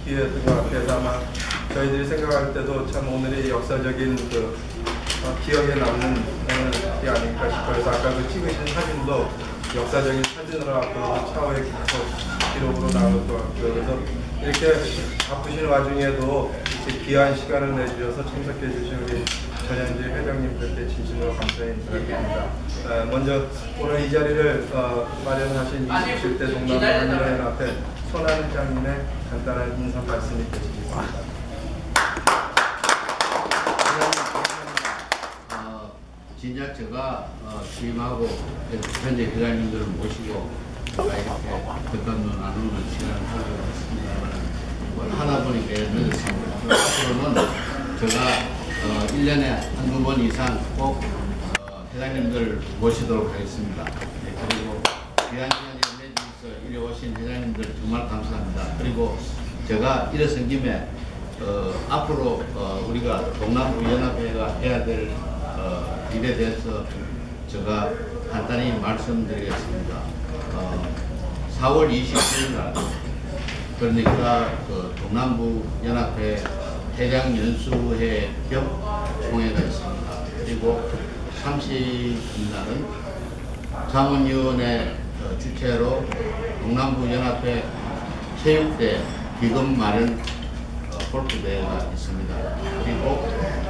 기회였던 것 같아서 아마 저희들이 생각할 때도 참 오늘이 역사적인 기억에 남는 게 아닐까 싶어요. 그래서 아까 그 찍으신 사진도 역사적인 사진으로 앞으로 차후에 계속 기록으로 남을 것 같고요. 그래서 이렇게 바쁘신 와중에도 이렇게 귀한 시간을 내주셔서 참석해 주신 우리 전현주 회장님들께 진심으로 감사의 인사를 드립니다. 먼저 오늘 이 자리를 마련하신 27대 동남아 한인연합회 손한 회장님의 간단한 인사 말씀이 있겠습니다. 진작 제가 취임하고 현재 회장님들을 모시고 이렇게 덕담도 나누는 시간을 하려고 했습니다만 하다 보니까 늦었습니다. 앞으로는 제가 1년에 한두 번 이상 꼭 회장님들 모시도록 하겠습니다. 그리고 귀한 시간을 내주셔서 이리 오신 회장님들 정말 감사합니다. 그리고 제가 일어선 김에 앞으로 우리가 동남부연합회가 해야 될 일에 대해서 제가 간단히 말씀드리겠습니다. 4월 29일 날 그러니까 동남부연합회 회장연수회 겸 총회가 있습니다. 그리고 30일 날은 자문위원회 주최로 동남부연합회 체육대 기금 마련 골프대회가 있습니다. 그리고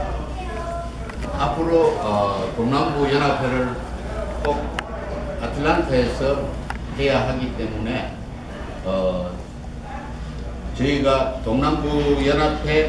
앞으로 동남부연합회를 꼭 아틀란타에서 해야 하기 때문에 저희가 동남부연합회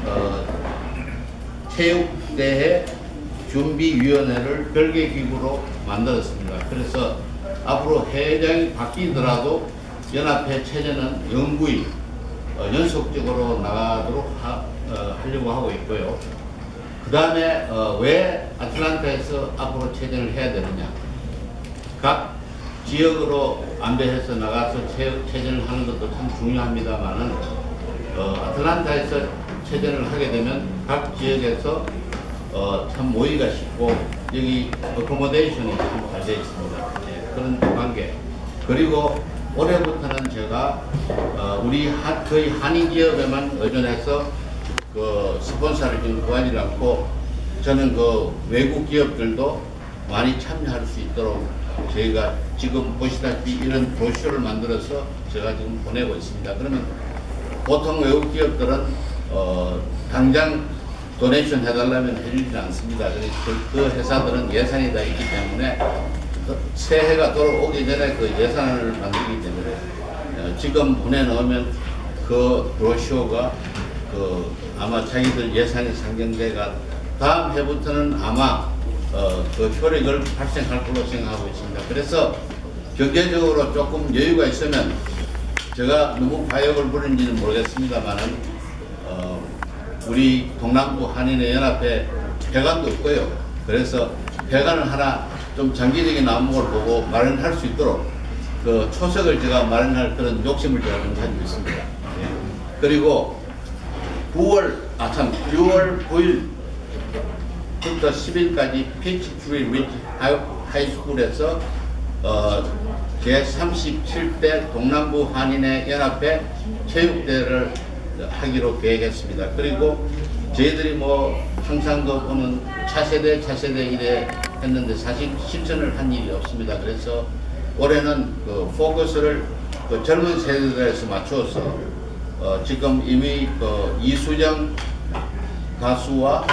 체육대회 준비위원회를 별개기구로 만들었습니다. 그래서 앞으로 회장이 바뀌더라도 연합회 체제는 영구히 연속적으로 나가도록 하려고 하고 있고요. 그 다음에 왜 아틀란타에서 앞으로 체전을 해야 되느냐. 각 지역으로 안배해서 나가서 체전을 하는 것도 참 중요합니다만은 아틀란타에서 체전을 하게 되면 각 지역에서 참 모이기가 쉽고 여기 어코모데이션이 참 잘 되어 있습니다. 네, 그런 관계. 그리고 올해부터는 제가 우리 거의 한인 기업에만 의존해서 스폰서를 좀 구하지 않고 저는 외국 기업들도 많이 참여할 수 있도록 저희가 지금 보시다시피 이런 브로셔를 만들어서 제가 지금 보내고 있습니다. 그러면 보통 외국 기업들은 당장 도네이션 해달라면 해주지 않습니다. 그래서 그 회사들은 예산이 다 있기 때문에 새해가 돌아오기 전에 그 예산을 만들기 때문에 지금 보내놓으면 그 브로셔가 아마 자기들 예산이 상정돼가 다음 해부터는 아마 그 효력을 발생할 걸로 생각하고 있습니다. 그래서 경제적으로 조금 여유가 있으면 제가 너무 과욕을 부리는지는 모르겠습니다만은 우리 동남부 한인의 연합회 회관도 있고요. 그래서 회관을 하나 좀 장기적인 안목을 보고 마련할 수 있도록 그 초석을 제가 마련할 그런 욕심을 제가 좀 가지고 있습니다. 예. 그리고 6월 9일부터 10일까지 피치트리 리지 하이스쿨에서 제37대 동남부 한인의 연합회 체육대회를 하기로 계획했습니다. 그리고 저희들이 항상 보는 차세대 이래 했는데 사실 실천을 한 일이 없습니다. 그래서 올해는 포커스를 젊은 세대들에서 맞추어서 지금 이미 이수정 가수와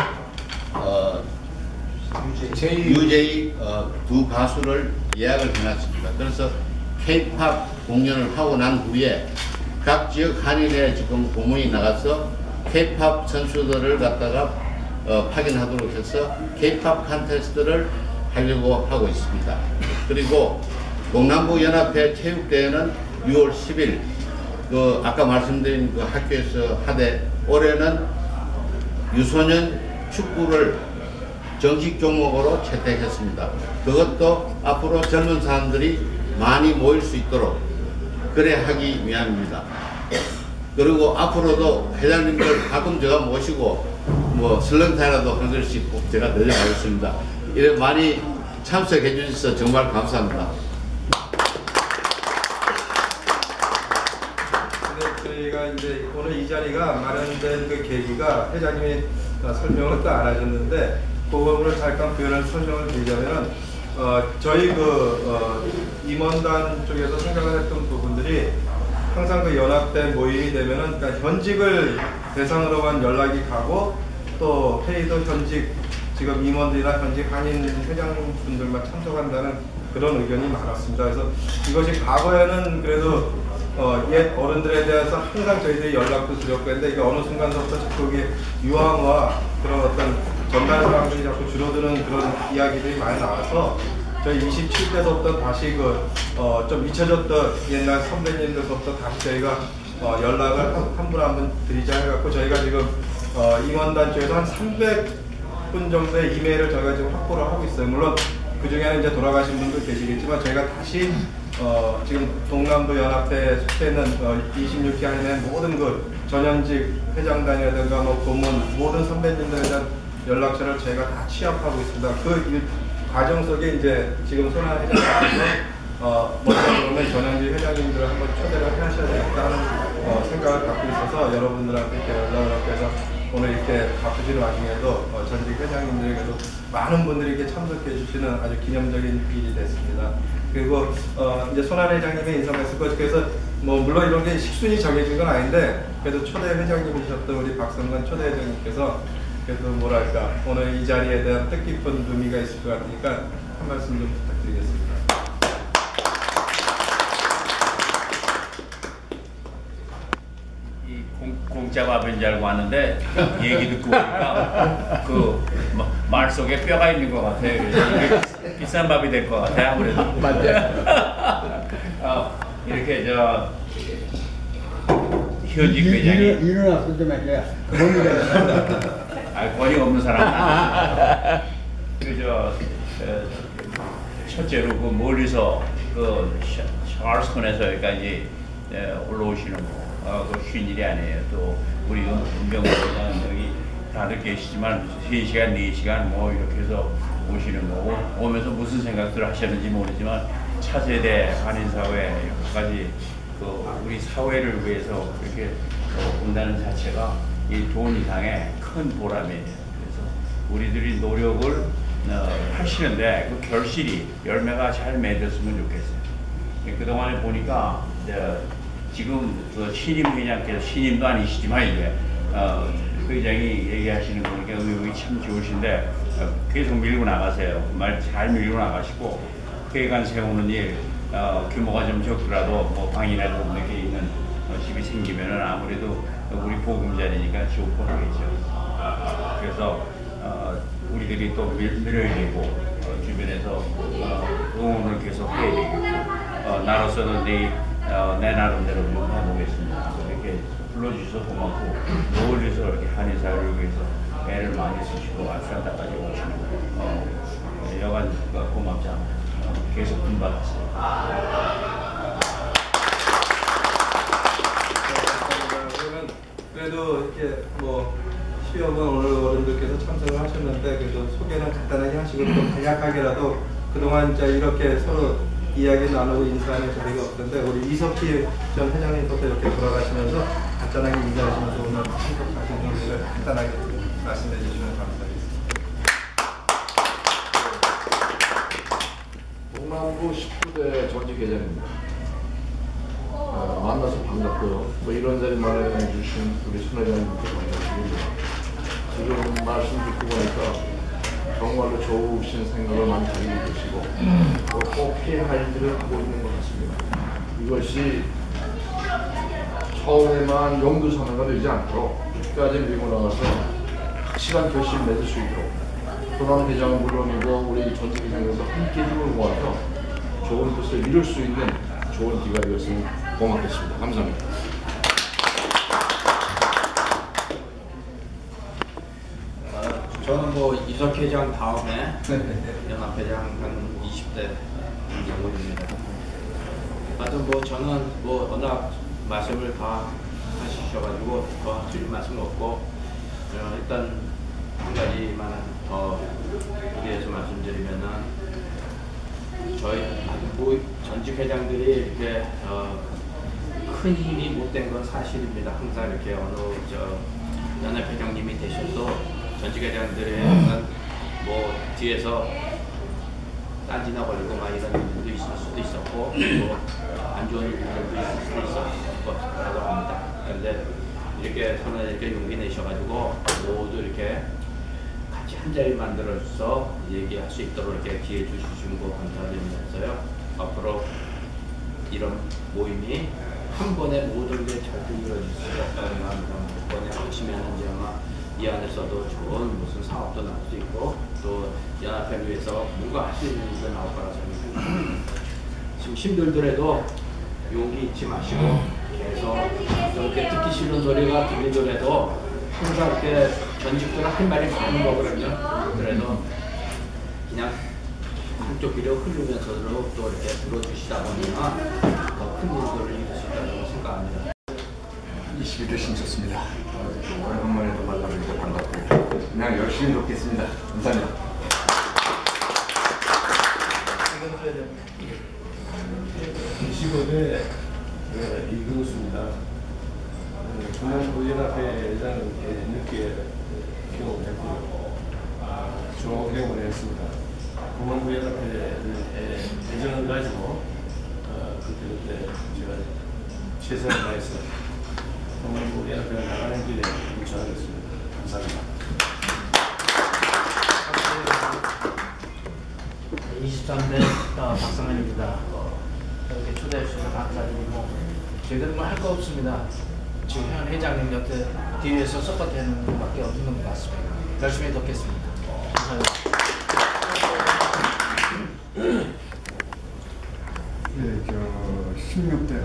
유제이 두 가수를 예약을 해놨습니다. 그래서 K-팝 공연을 하고 난 후에 각 지역 한인회 지금 공문이 나가서 K-팝 선수들을 갖다가 파견하도록 해서 K-팝 컨테스트를 하려고 하고 있습니다. 그리고 동남부 연합회 체육대회는 6월 10일 아까 말씀드린 학교에서 하되 올해는 유소년 축구를 정식 종목으로 채택했습니다. 그것도 앞으로 젊은 사람들이 많이 모일 수 있도록 그래 하기 위함입니다. 그리고 앞으로도 회장님들 가끔 제가 모시고 설렁탕이라도 한 그릇씩 꼭 제가 내려가겠습니다. 이래 많이 참석해 주셔서 정말 감사합니다. 저희 저희가 이제 오늘 이 자리가 마련된 그 계기가 회장님이 설명을 또 안 하셨는데 그거를 잠깐 표현을 설명을 드리자면은 저희 임원단 쪽에서 생각을 했던 부분들이 항상 그 연합회 모임이 되면은 그러니까 현직을 대상으로만 연락이 가고 또 회의도 현직 지금 임원들이나 현직 한인 회장분들만 참석한다는 그런 의견이 많았습니다. 그래서 이것이 과거에는 그래도 옛 어른들에 대해서 항상 저희들이 연락도 드렸고 했는데 이게 어느 순간부터 자꾸 이게 유황화 그런 어떤 전달 사항들이 자꾸 줄어드는 그런 이야기들이 많이 나와서 저희 27대서부터 다시 좀 잊혀졌던 옛날 선배님들서부터 다시 저희가 연락을 한 분 한 분 드리자 해갖고 저희가 지금 임원단 쪽에서 한 300분 정도의 이메일을 저희가 지금 확보를 하고 있어요. 물론 그 중에는 이제 돌아가신 분도 계시겠지만 저희가 다시 지금 동남부 연합회에 속해 있는 26기 안에 모든 그 전현직 회장단이라든가 뭐 고문 모든 선배님들에 대한 연락처를 저희가 다 취합하고 있습니다. 그 과정 속에 이제 지금 손아 회장님께서 먼저 그러면 전현직 회장님들을 한번 초대를 하셔야 되겠다는 생각을 갖고 있어서 여러분들한테 이렇게 연락을 하고 해서 오늘 이렇게 바쁘시는 와중에도 전직 회장님들에게도 많은 분들이 이렇게 참석해 주시는 아주 기념적인 일이 됐습니다. 그리고 이제 손아 회장님의 인사 말씀 그래서 뭐 물론 이런 게 식순이 정해진 건 아닌데 그래도 초대 회장님이셨던 우리 박성관 초대 회장님께서 그래도 뭐랄까 오늘 이 자리에 대한 뜻깊은 의미가 있을 것 같으니까 한 말씀 좀 부탁드리겠습니다. 이 공짜 밥인 줄 알고 왔는데 얘기 듣고 보니까 그 말 속에 뼈가 있는 것 같아요. 그래서 이게 비싼 밥이 될 것 같아요. 아무래도. 맞아요. 이렇게 현직 회장이 일어나서 좀 해줘야 권위 없는 사람. 첫째로 그 멀리서 그 찰스턴에서 여기까지 올라오시는 거, 그 쉬운 일이 아니에요. 또 우리 은병호는 여기 다들 계시지만 3시간, 4시간 뭐 이렇게 해서 오시는 거고 오면서 무슨 생각들을 하셨는지 모르지만 차세대 한인사회 여기까지 그 우리 사회를 위해서 이렇게 온다는 자체가 이 돈 이상의 큰 보람이에요. 그래서 우리들이 노력을 하시는데 그 결실이 열매가 잘 맺었으면 좋겠어요. 그동안에 보니까 지금 그 신임 회장께서 신임도 아니시지만 이제 회장이 얘기하시는 거 보니까 의욕이 참 좋으신데 계속 밀고 나가세요. 말 잘 밀고 나가시고 회관 세우는 일 규모가 좀 적더라도 뭐 방이라도 이렇게 있는 집이 생기면은 아무래도 우리 보금자리니까 좋고 하겠죠. 그래서 우리들이 또 밀어야 되고 주변에서 응원을 계속 해야 되고 나로서는 내 나름대로 좀 해보겠습니다. 이렇게 불러주셔서 고맙고 멀리서 이렇게 한인사회를 위해서 애를 많이 쓰시고 아틀란타까지 오시는 여간 고맙지 않아요. 계속 분발하세요. 그래도 이렇게 뭐 10여 분 오늘 어른들께서 참석을 하셨는데 그래도 소개는 간단하게 하시고 또 간략하게라도 그동안 이제 이렇게 서로 이야기 나누고 인사하는 자리가 없던데 우리 이석희 전 회장님부터 이렇게 돌아가시면서 간단하게 인사하시면서 오늘 참석하신 분들을 간단하게 말씀해 주시면 감사하겠습니다. 동남부 19대 전직 회장입니다. 만나서 반갑고요. 뭐 이런 자리 마련해 주신 우리 손 회장님께 반갑습니다. 지금 말씀 듣고 보니까 정말로 좋으신 생각을 많이 가지고 계시고 꼭 해야 할 일들을 하고 있는 것 같습니다. 이것이 처음에만 용두사나가 되지 않도록 끝까지 밀고 나가서 확실한 결심 맺을 수 있도록 손 회장은 물론이고 우리 전직 회장에서 함께 힘을 모아서 좋은 뜻을 이룰 수 있는 좋은 기회가 되었으면 고맙겠습니다. 감사합니다. 저는 뭐 이석 회장 다음에 연합회장 한 20대 정도입니다. 하여튼 뭐 저는 뭐 워낙 말씀을 다 하시셔가지고 더 드릴 말씀은 없고 일단 한 가지만 더 여기에서 말씀드리면은 저희 뭐 전직 회장들이 이렇게 큰 힘이 못 된 건 사실입니다. 항상 이렇게 어느 연합회장님이 되셔도 전직 회장들의 약간 뭐 뒤에서 딴지나 걸리고 막 이런 일도 있을 수도 있었고 또 안 좋은 일들도 있을 수도 있었을 거라고 합니다. 그런데 이렇게 손에 이렇게 용기 내셔가지고 모두 이렇게 같이 한 자리 만들어서 얘기할 수 있도록 이렇게 기회 주시는 거 감사드리면서요. 앞으로 이런 모임이 한 번에 모든 게 잘 이루어질 수 있다는 마음으로 한 번에 하시면 이제 아마 이 안에서도 좋은 무슨 사업도 나올 수 있고 또 연합회를 위해서 뭔가 할 수 있는 일도 나올 거라 생각합니다. 지금 힘들더라도 용기 잊지 마시고 계속 이렇게 듣기 싫은 소리가 들리더라도 항상 이렇게 전직들은 할 말이 많은 거거든요. 그래도 그냥 한쪽 귀로 흐르면서도 또 이렇게 들어주시다 보면 더 큰 일들을 이룰 수 있다고 생각합니다. 22대 신쳤습니다. 오랜만에 또 만나니까 반갑고 그냥 열심히 돕겠습니다. 감사합니다. 25대 이근수입니다. 중앙부연합회장 늦게 경험을 했고요. 종업경험을 했습니다. 중앙부연합회에 애정을 가지고 그때 제가 최선을 다해서 중앙부연합회를 나가는 길에 유치하겠습니다. 감사합니다. 23대 박상현입니다. 이렇게 초대해 주셔서 감사드리고 저희들은 뭐 할 거 없습니다. 지금 현 회장님 옆에 뒤에서 서포트하는 것밖에 없는 것 같습니다. 열심히 돕겠습니다. 감사합니다. 네, 16대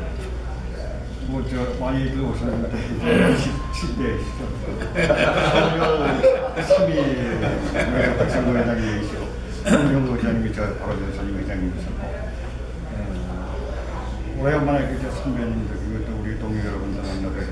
많이들 오셨는데 17대 시죠. 3위 박상도 회장님이 계시고 홍명도 회장님이 바로 전임 회장님이셨고 오래간만에 그저 선배님들 그리고 또 우리 동료 여러분들 만나뵈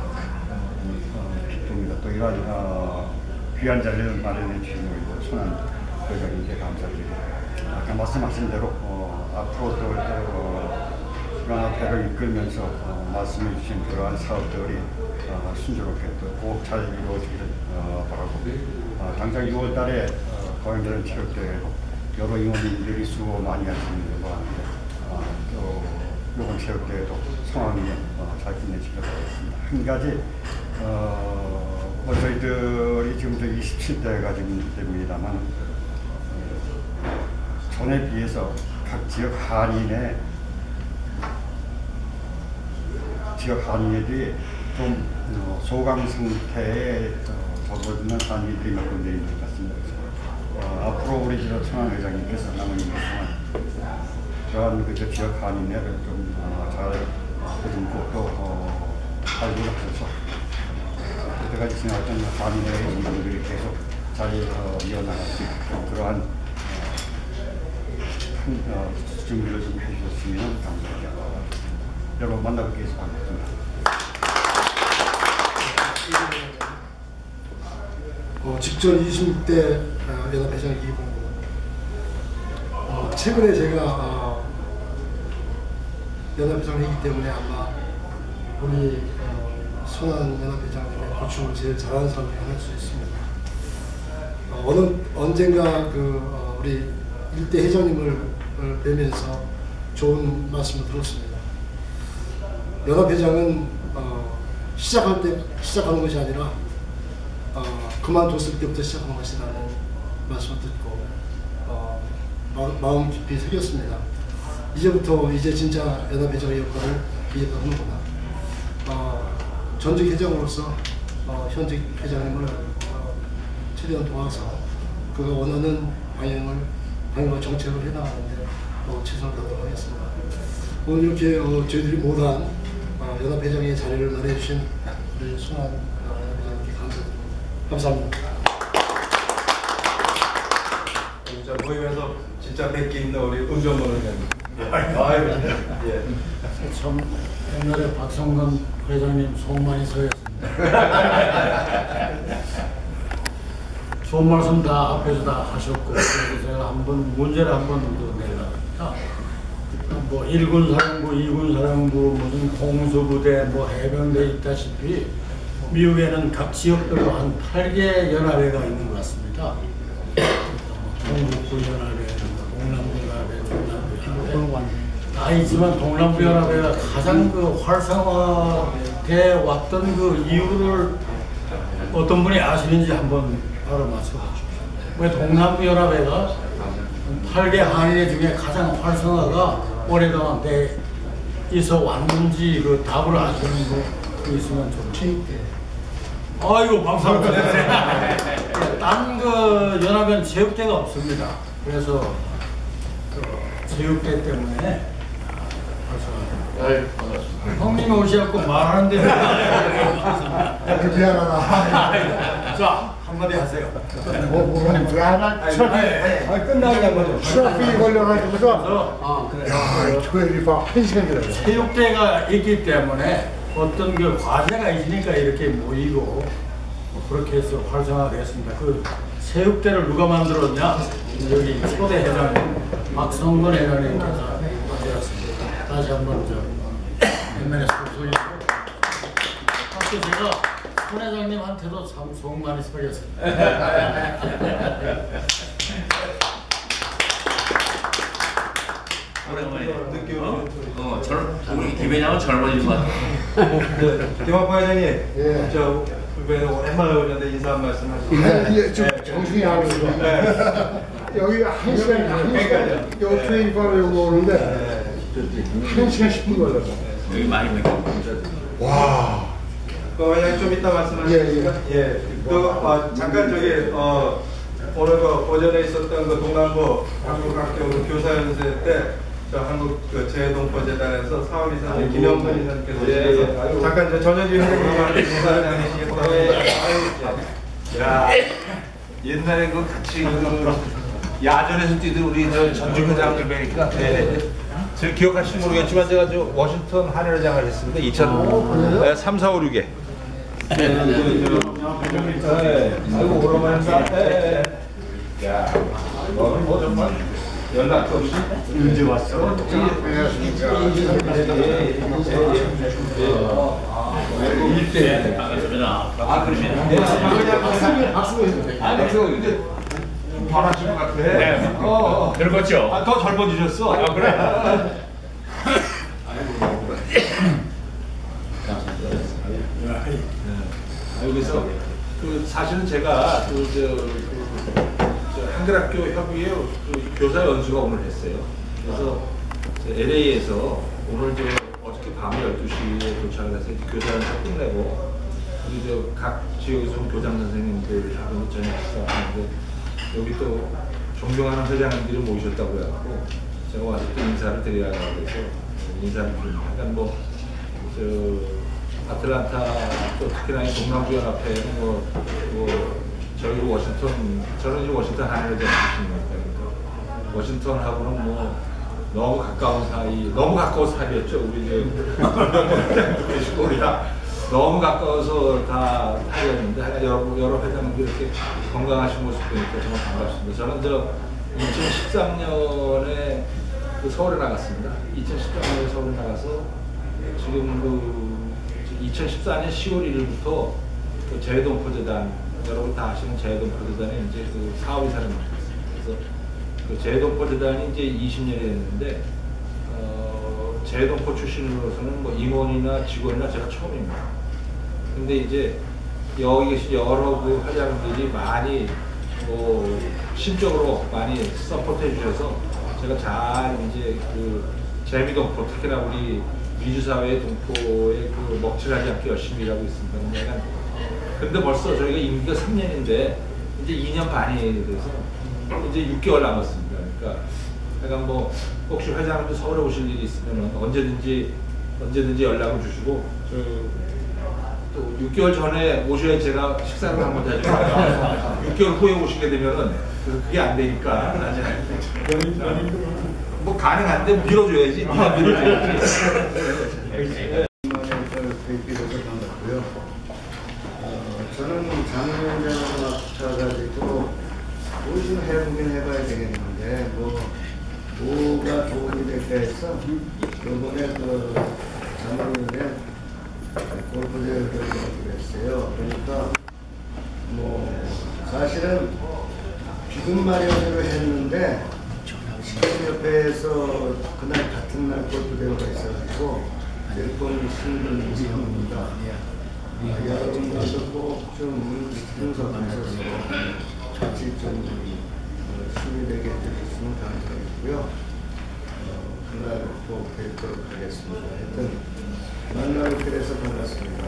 기쁩니다. 또 이런 귀한 자리를 마련해 주신 우리 손한 회장님께 감사드리고 아까 말씀하신 대로 앞으로 또 연합회를 이끌면서 말씀해 주신 그러한 사업들이 순조롭게 또 꼭 잘 이루어지기를 바라고 당장 6월 달에 고양자전 체육대회로 여러 임원님들이 수고 많이 하시는 것 같은데 또 이번 체육대회도 성황리에 잘 끝내시길 바라겠습니다. 한 가지 저희들이 지금 27대가 지금 됩니다만 전에 비해서 각 지역 한인애들이 좀 소강 상태에 접어드는 한인들이 몇 군데 있는 것 같습니다. 앞으로 우리 천안 회장님께서 남은 일 동안 저한 그 지역 한인애를 좀 잘 보듬고 또 발굴하셔서 그때까지 지나왔던 한인애의 운동들이 계속 잘 이어나갈 수 있도록 그러한 준비를 좀 해주셨으면 감사합니다. 여러분 만나뵙겠습니다. 반갑습니다. 직전 26대 연합회장 이봉구. 최근에 제가 연합회장이기 때문에 아마 우리 손한 연합회장님의 고충을 제일 잘하는 사람이 할 수 있습니다. 언젠가 우리 일대 회장님을 뵈면서 좋은 말씀을 들었습니다. 연합회장은 시작할 때 시작하는 것이 아니라 그만뒀을 때부터 시작하는 것이라는 말씀을 듣고 마음 깊이 새겼습니다. 이제 진짜 연합회장의 역할을 이해가 하는구나. 전직 회장으로서 현직 회장님을 최대한 도와서 그가 원하는 방향과 정책을 해나가는데 최선을 다하도록 하겠습니다. 오늘 이렇게 저희들이 못한 연합회장의 자리를 마련해주신 우리 손한 연합회장님께 감사합니다. 진짜 모임에서 진짜 뵙기 있는 우리 은정문 의원님. 예. 참 옛날에 박성근 회장님 속 많이 서였습니다. 좋은 말씀 다 앞에서 다 하셨고 그래서 제가 한번 문제를 한번 더 내려갑니다. 뭐 1군 사령부, 2군 사령부, 무슨 공수부대, 뭐 해병대 있다시피 미국에는 각 지역별로 한 8개 연합회가 있는 것 같습니다. 동북부 연합회, 동남부 연합회, 동남부 연합회 다 있지만 동남부 연합회가 가장 그 활성화돼 왔던 그 이유를 어떤 분이 아시는지 한번 알아맞혀 보십시오. 왜 동남부 연합회가 8개 한인회 중에 가장 활성화가 오래동안 돼 있어 왔는지 그 답을 아시는 분 있으면 좀 체육대. 아이고 박수 한번 주세요. 딴 그 연합회는 체육대가 없습니다. 그래서 그 체육대 때문에 형님 오셔갖고 말하는데 미안하다. 자 한마디 하세요. 미안하다. 끝나는 거죠. 트래픽이 걸려가지고서 조회를 봐. 1시간 기다려. 체육대가 있기 때문에 어떤 그 과제가 있으니까 이렇게 모이고 그렇게 해서 활성화되었습니다. 그 체육대를 누가 만들었냐? 여기 초대 회장님 박성근 회장님께서 만들었습니다. 다시 한번 옛날에 소개해주고 또 제가 손 회장님한테도 참 속 많이 썩였습니다. 우리 김 회장은 젊어진 것 같아요. 김학부 회장님, 저 후배는 오랜만에 오셨는데 인사 한 말씀 하시죠. 정신이 안 오죠. 여기 1시간, 여기 트레이닝 밤에 오는데 1시간 10분 걸렸어. 여기 많이 먹고. 와. 그 회장님 좀 이따 말씀하시니까 잠깐 저기 오늘 그 오전에 있었던 그 동남부 한국학교 교사연세 때 저 한국 그 재동포재단에서 사업이사님 김영선 이사님께서 잠깐 저 전현주 회장님과 인사 나누시겠다고. 야, 옛날에 그 같이 그 야전에서 뛰던 우리 저 전주 회장들 뵈니까 제가 기억하실지 모르겠지만 제가 저 워싱턴 한일회장을 했습니다. 2003, 4, 5, 6에. 아이고 오랜만이다. 야, 너는 뭐 정말 연락도 없이 언제 왔어? 반하신 것 같아. 네. 늙었죠? 더 젊어지셨어. 아, 그래? 여기서 그 사실은 제가 한글학교 협의회 그 교사 연수가 오늘 했어요. 그래서 LA에서 오늘 어저께 밤 12시에 도착을 해서 교사 연수 끝내고 우리 각 지역에서 온 교장 선생님들하고 저녁 식사하는데 여기 또 존경하는 회장님들이 모이셨다고 해갖고 제가 와서 또 인사를 드려야 해서 인사를 드립니다. 그러니까 아틀란타 또 특히나 동남부 연합회는 저희 워싱턴 저는 이제 워싱턴 한일회장 출신이니까 워싱턴하고는 너무 가까운 사이 너무 가까운 사이였죠. 우리 계시고 우리가 너무 가까워서 다 사이였는데 여러 회장님들 이렇게 건강하신 모습 보니까 정말 반갑습니다. 저는 2013년에 서울에 나갔습니다. 2013년에 서울에 나가서 지금 2014년 10월 1일부터 그 재동포재단 여러분 다 아시는 재동포재단에 이제 그 사업이사를 맡았습니다. 그래서 그 재동포재단이 이제 20년이 됐는데 재동포 출신으로서는 임원이나 직원이나 제가 처음입니다. 근데 이제 여기 계신 여러 그 회장들이 많이 심적으로 많이 서포트해 주셔서 제가 잘 이제 그 재미동포 특히나 우리 민주사회 동포의 그 먹칠하지 않게 열심히 일하고 있습니다. 근데 벌써 저희가 임기가 3년인데 이제 2년 반이 돼서 이제 6개월 남았습니다. 그러니까 혹시 회장님도 서울에 오실 일이 있으면 언제든지 연락을 주시고 또 6개월 전에 오셔야 제가 식사를 한번 해줘요. 6개월 후에 오시게 되면은 그게 안 되니까 가능한데 밀어줘야지. 저는 작년에 맡아가지고 무슨 해보긴 해봐야 되겠는데 뭐가 도움이 될까 해서 이번에 그 자문위원회 골프대회를 했어요. 그러니까 뭐 사실은 기금 마련으로 했는데 시민협회에서 그날 같은 날 골프대회가 있어가지고 몇 힘든 상황입니다. 여러분들도 꼭좀 분석하셔서 같이 좀 힘이 되게 해주셨으면 감사하겠고요. 그날 꼭 뵙도록 하겠습니다. 하여튼 만나뵙게 돼서 반갑습니다.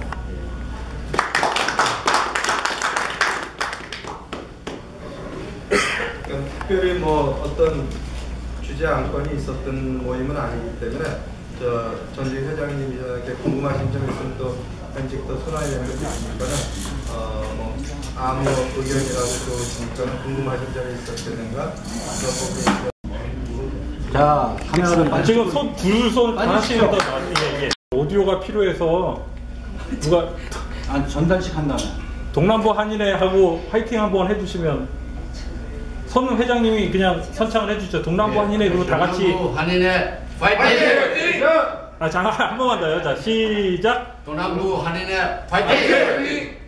특별히 뭐 어떤 주제 안건이 있었던 모임은 아니기 때문에 전직 회장님이 이렇게 궁금하신 점이 있으면 또 현직 또 손아위원을 있으니까는 뭐 아무 의견이라도 좋으시니까 궁금하신 점이 있었다든가 그런 부분이 자, 카메라를 지금 줄손 하나씩 더 이게 오디오가 필요해서 누가 전달식 한 다음에 동남부 한인회하고 화이팅 한번 해주시면 선 회장님이 그냥 선창을 해주죠. 동남부 한인회 그리고 다 같이 동남부 한인회 파이팅! 자, 한 번만 더요. 자, 시작. 동남부 한인회 파이팅!